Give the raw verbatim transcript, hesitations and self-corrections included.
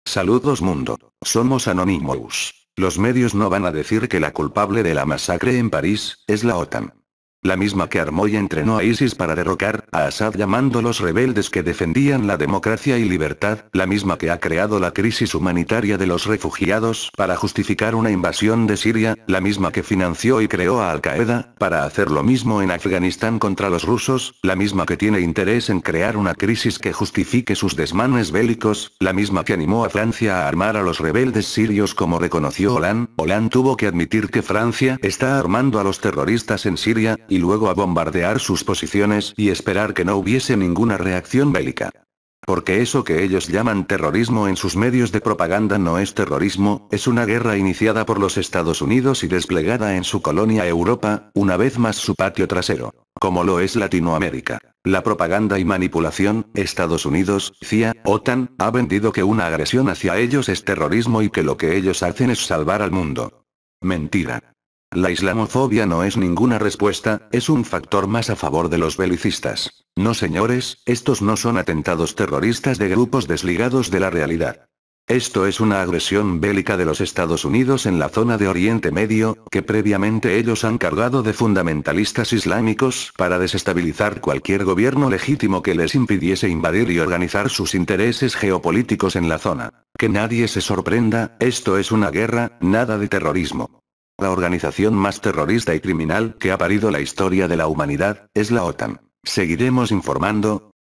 Saludos mundo. Somos Anonymous. Los medios no van a decir que la culpable de la masacre en París es la OTAN. La misma que armó y entrenó a ISIS para derrocar a Assad llamándolos rebeldes que defendían la democracia y libertad, la misma que ha creado la crisis humanitaria de los refugiados para justificar una invasión de Siria, la misma que financió y creó a Al-Qaeda para hacer lo mismo en Afganistán contra los rusos, la misma que tiene interés en crear una crisis que justifique sus desmanes bélicos, la misma que animó a Francia a armar a los rebeldes sirios como reconoció Hollande. Hollande tuvo que admitir que Francia está armando a los terroristas en Siria, y luego a bombardear sus posiciones y esperar que no hubiese ninguna reacción bélica. Porque eso que ellos llaman terrorismo en sus medios de propaganda no es terrorismo, es una guerra iniciada por los Estados Unidos y desplegada en su colonia Europa, una vez más su patio trasero, como lo es Latinoamérica. La propaganda y manipulación, Estados Unidos, C I A, OTAN, ha vendido que una agresión hacia ellos es terrorismo y que lo que ellos hacen es salvar al mundo. Mentira. La islamofobia no es ninguna respuesta, es un factor más a favor de los belicistas. No señores, estos no son atentados terroristas de grupos desligados de la realidad. Esto es una agresión bélica de los Estados Unidos en la zona de Oriente Medio, que previamente ellos han cargado de fundamentalistas islámicos para desestabilizar cualquier gobierno legítimo que les impidiese invadir y organizar sus intereses geopolíticos en la zona. Que nadie se sorprenda, esto es una guerra, nada de terrorismo. La organización más terrorista y criminal que ha parido la historia de la humanidad, es la OTAN. Seguiremos informando,